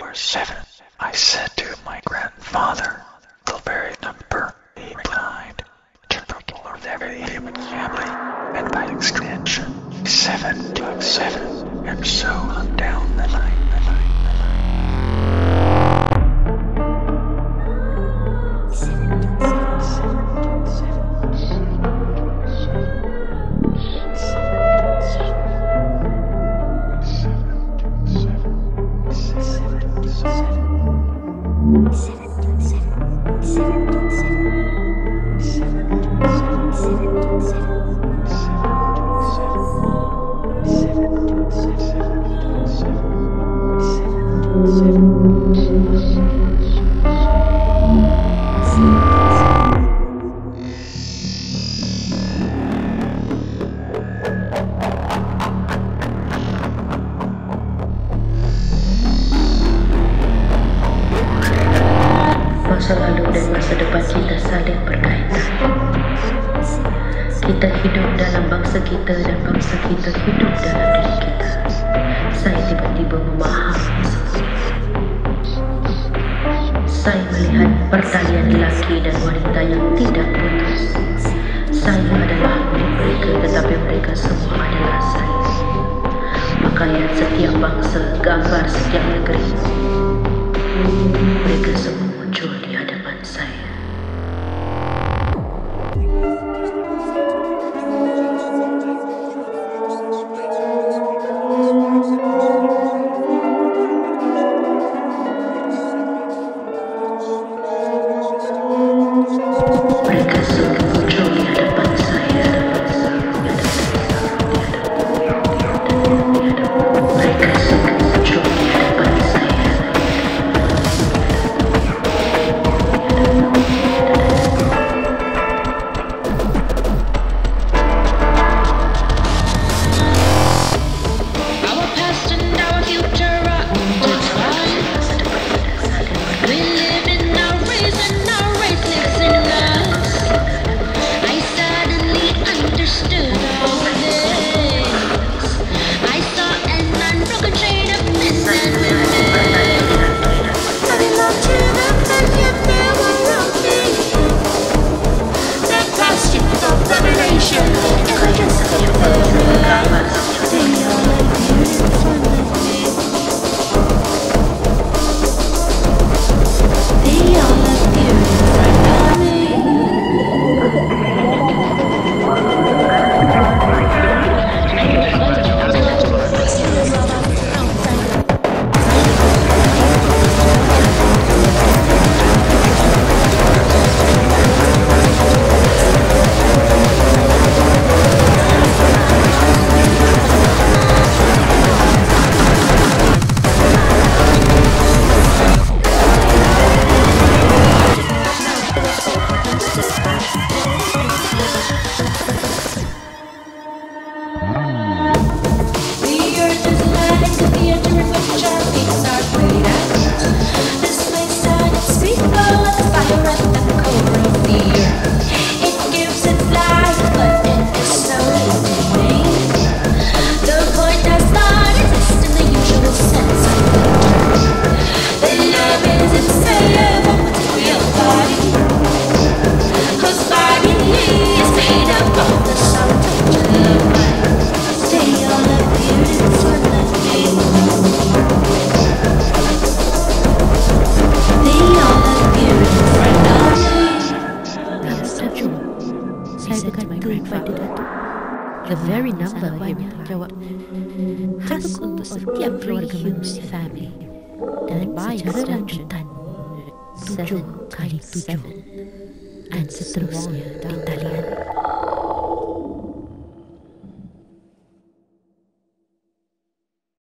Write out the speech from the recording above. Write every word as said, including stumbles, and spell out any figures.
were seven. I said to my grandfather, the very number, he replied, typical of every human family, and by extension, seven times seven, and so on down the line, the line, the line. Masa lalu dan masa depan kita saling berkaitan. Kita hidup dalam bangsa kita dan bangsa kita hidup dalam diri kita. Saya tiba-tiba memahami semua. Saya melihat pertalian lelaki dan wanita yang tidak putus. Saya adalah milik mereka, tetapi mereka semua adalah saya. Pakaian setiap bangsa, gambar setiap negeri, mereka semua muncul di hadapan saya. Mereka semua muncul di hadapan saya. Mereka semua muncul di hadapan saya. The very number yang jawab khas untuk setiap keluarga manusia family dan secara lanjutan tujuh kali tujuh dan seterusnya di talian.